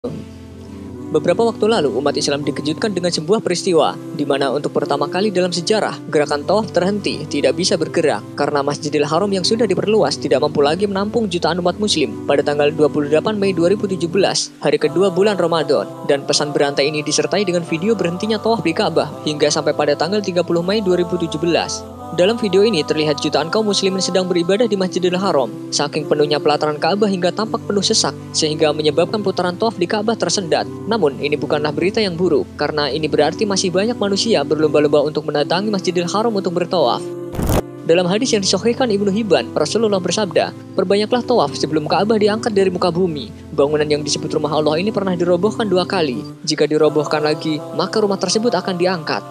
Beberapa waktu lalu, umat Islam dikejutkan dengan sebuah peristiwa, di mana untuk pertama kali dalam sejarah, gerakan tawaf terhenti, tidak bisa bergerak, karena Masjidil Haram yang sudah diperluas tidak mampu lagi menampung jutaan umat muslim pada tanggal 28 Mei 2017, hari kedua bulan Ramadan, dan pesan berantai ini disertai dengan video berhentinya tawaf di Ka'bah, hingga sampai pada tanggal 30 Mei 2017. Dalam video ini terlihat jutaan kaum muslimin sedang beribadah di Masjidil Haram. Saking penuhnya pelataran Ka'bah hingga tampak penuh sesak, sehingga menyebabkan putaran tawaf di Ka'bah tersendat. Namun, ini bukanlah berita yang buruk, karena ini berarti masih banyak manusia berlomba-lomba untuk mendatangi Masjidil Haram untuk bertawaf. Dalam hadis yang disahihkan Ibnu Hibban, Rasulullah bersabda, "Perbanyaklah tawaf sebelum Ka'bah diangkat dari muka bumi." Bangunan yang disebut rumah Allah ini pernah dirobohkan 2 kali. Jika dirobohkan lagi, maka rumah tersebut akan diangkat.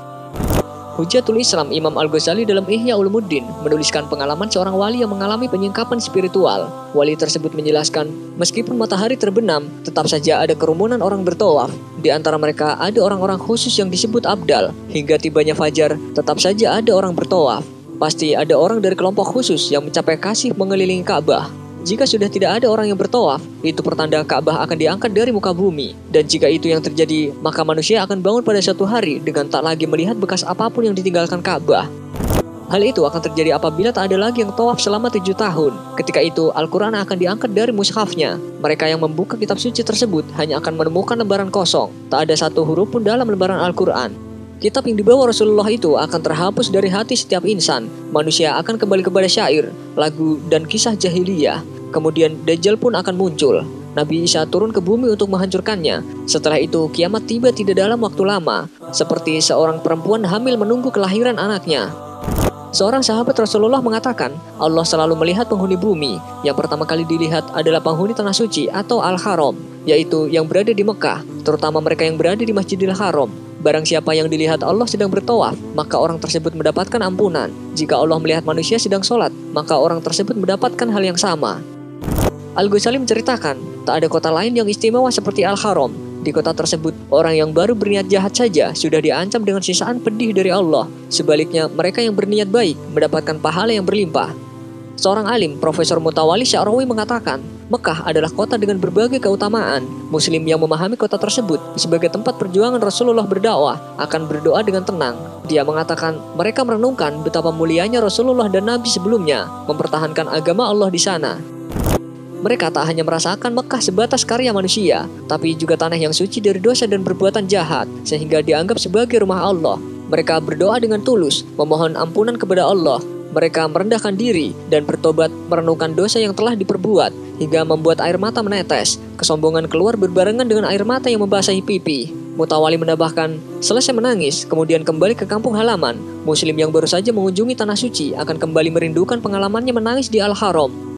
Hujatul Islam Imam Al-Ghazali dalam Ihya Ulumuddin menuliskan pengalaman seorang wali yang mengalami penyingkapan spiritual. Wali tersebut menjelaskan, meskipun matahari terbenam, tetap saja ada kerumunan orang bertawaf. Di antara mereka ada orang-orang khusus yang disebut abdal. Hingga tibanya fajar, tetap saja ada orang bertawaf. Pasti ada orang dari kelompok khusus yang mencapai kasih mengelilingi Ka'bah. Jika sudah tidak ada orang yang bertawaf, itu pertanda Ka'bah akan diangkat dari muka bumi. Dan jika itu yang terjadi, maka manusia akan bangun pada suatu hari dengan tak lagi melihat bekas apapun yang ditinggalkan Ka'bah. Hal itu akan terjadi apabila tak ada lagi yang tawaf selama 7 tahun. Ketika itu, Al-Quran akan diangkat dari mushafnya. Mereka yang membuka kitab suci tersebut hanya akan menemukan lembaran kosong. Tak ada satu huruf pun dalam lembaran Al-Quran. Kitab yang dibawa Rasulullah itu akan terhapus dari hati setiap insan. Manusia akan kembali kepada syair, lagu, dan kisah jahiliyah. Kemudian Dajjal pun akan muncul. Nabi Isa turun ke bumi untuk menghancurkannya. Setelah itu, kiamat tiba tidak dalam waktu lama, seperti seorang perempuan hamil menunggu kelahiran anaknya. Seorang sahabat Rasulullah mengatakan, Allah selalu melihat penghuni bumi. Yang pertama kali dilihat adalah penghuni tanah suci atau Al-Haram, yaitu yang berada di Mekah, terutama mereka yang berada di Masjidil Haram. Barang siapa yang dilihat Allah sedang bertawaf, maka orang tersebut mendapatkan ampunan. Jika Allah melihat manusia sedang sholat, maka orang tersebut mendapatkan hal yang sama. Al-Ghazali menceritakan, tak ada kota lain yang istimewa seperti Al-Haram. Di kota tersebut, orang yang baru berniat jahat saja sudah diancam dengan sisaan pedih dari Allah. Sebaliknya, mereka yang berniat baik mendapatkan pahala yang berlimpah. Seorang alim, Profesor Mutawalli Sya'rawi mengatakan, Mekah adalah kota dengan berbagai keutamaan. Muslim yang memahami kota tersebut sebagai tempat perjuangan Rasulullah berdakwah akan berdoa dengan tenang. Dia mengatakan, mereka merenungkan betapa mulianya Rasulullah dan Nabi sebelumnya mempertahankan agama Allah di sana. Mereka tak hanya merasakan Mekah sebatas karya manusia, tapi juga tanah yang suci dari dosa dan perbuatan jahat, sehingga dianggap sebagai rumah Allah. Mereka berdoa dengan tulus, memohon ampunan kepada Allah. Mereka merendahkan diri dan bertobat merenungkan dosa yang telah diperbuat, hingga membuat air mata menetes. Kesombongan keluar berbarengan dengan air mata yang membasahi pipi. Mutawalli menambahkan, selesai menangis, kemudian kembali ke kampung halaman. Muslim yang baru saja mengunjungi tanah suci akan kembali merindukan pengalamannya menangis di Al-Haram.